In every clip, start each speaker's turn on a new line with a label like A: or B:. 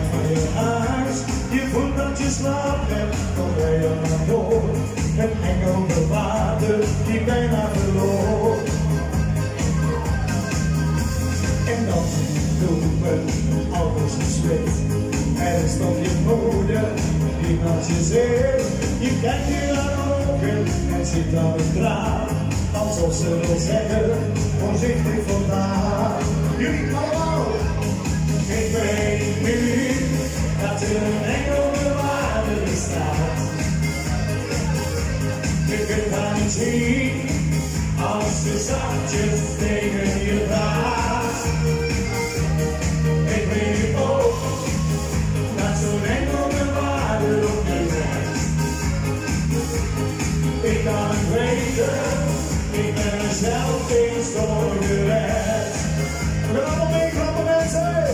A: uit van je huis, je voelt dat je slaapt hebt, dan ben je aan boord. Een engel bewaarde die bijna verloor. En dan bloemen, alles is wit. Er stond je moeder die naast je zit. Je kijkt je naar ogen en ziet dan een traan, alsof ze wil zeggen, voorzichtig vandaag. Jullie allemaal, ik weet nu dat er een engel bewaarder bestaat. Je kunt haar niet zien als ze zachtjes tegen je praat. Ik weet ook dat zo'n engel bewaarder op je bent. Ik kan het weten, ik ben er zelf eens door gered. We gaan allemaal meeklappen, mensen!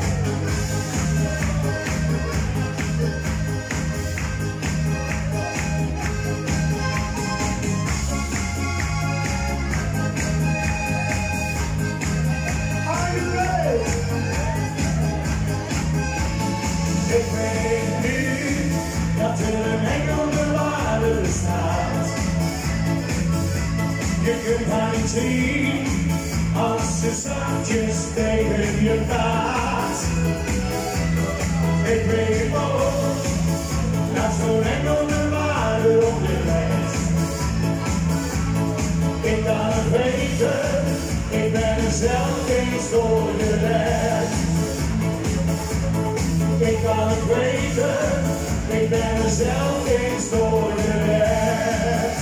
A: Ik weet nu dat er een engel bewaarder bestaat. Je kunt haar niet zien als ze zachtjes tegen je praat. Ik weet ook dat zo'n engel bewaarder op je bent. Ik kan het weten, ik ben er zelf eens door gered. Ik kan het weten, ik ben er zelf eens door gered.